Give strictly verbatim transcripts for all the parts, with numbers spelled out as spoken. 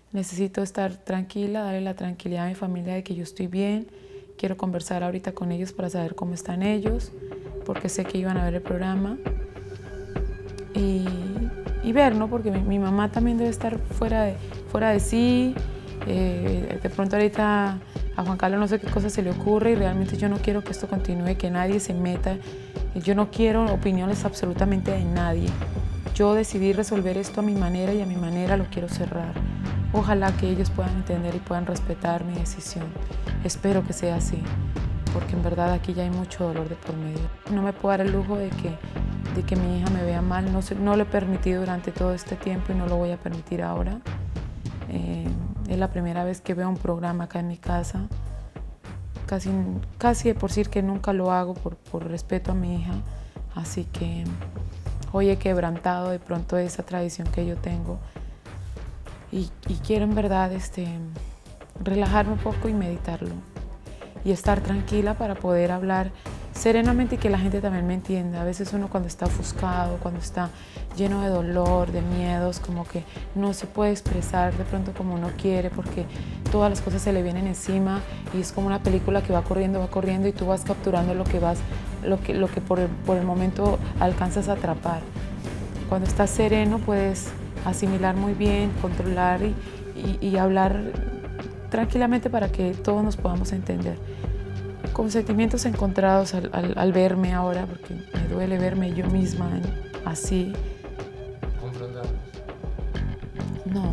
Necesito estar tranquila, darle la tranquilidad a mi familia de que yo estoy bien. Quiero conversar ahorita con ellos para saber cómo están ellos, porque sé que iban a ver el programa. Y, y ver, ¿no? Porque mi, mi mamá también debe estar fuera de, fuera de sí. Eh, de pronto ahorita a Juan Carlos no sé qué cosa se le ocurre y realmente yo no quiero que esto continúe, que nadie se meta. Yo no quiero opiniones absolutamente de nadie. Yo decidí resolver esto a mi manera y a mi manera lo quiero cerrar. Ojalá que ellos puedan entender y puedan respetar mi decisión. Espero que sea así, porque en verdad aquí ya hay mucho dolor de por medio. No me puedo dar el lujo de que, de que mi hija me vea mal. No, no lo he permitido durante todo este tiempo y no lo voy a permitir ahora. Eh, es la primera vez que veo un programa acá en mi casa. Casi, casi de por sí que nunca lo hago por, por respeto a mi hija. Así que hoy he quebrantado de pronto esa tradición que yo tengo. Y, y quiero en verdad este, relajarme un poco y meditarlo. Y estar tranquila para poder hablar serenamente y que la gente también me entienda. A veces uno cuando está ofuscado, cuando está lleno de dolor, de miedos, como que no se puede expresar de pronto como uno quiere porque todas las cosas se le vienen encima y es como una película que va corriendo, va corriendo y tú vas capturando lo que, vas, lo que, lo que por, el, por el momento alcanzas a atrapar. Cuando estás sereno puedes asimilar muy bien, controlar y, y, y hablar tranquilamente para que todos nos podamos entender. Con sentimientos encontrados al, al, al verme ahora, porque me duele verme yo misma así. ¿Confrontarnos? No.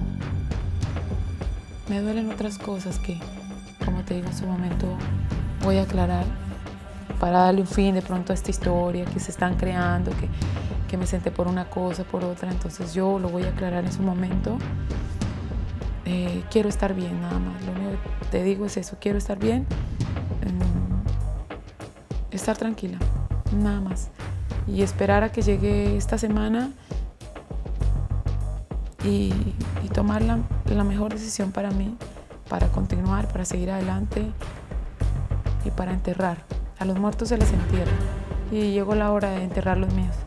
Me duelen otras cosas que, como te digo en su momento, voy a aclarar para darle un fin de pronto a esta historia que se están creando, que, que me senté por una cosa, por otra, entonces yo lo voy a aclarar en su momento. Eh, quiero estar bien, nada más. Lo único que te digo es eso, quiero estar bien. Estar tranquila, nada más. Y esperar a que llegue esta semana y, y tomar la, la mejor decisión para mí, para continuar, para seguir adelante y para enterrar. A los muertos se les entierra y llegó la hora de enterrar los míos.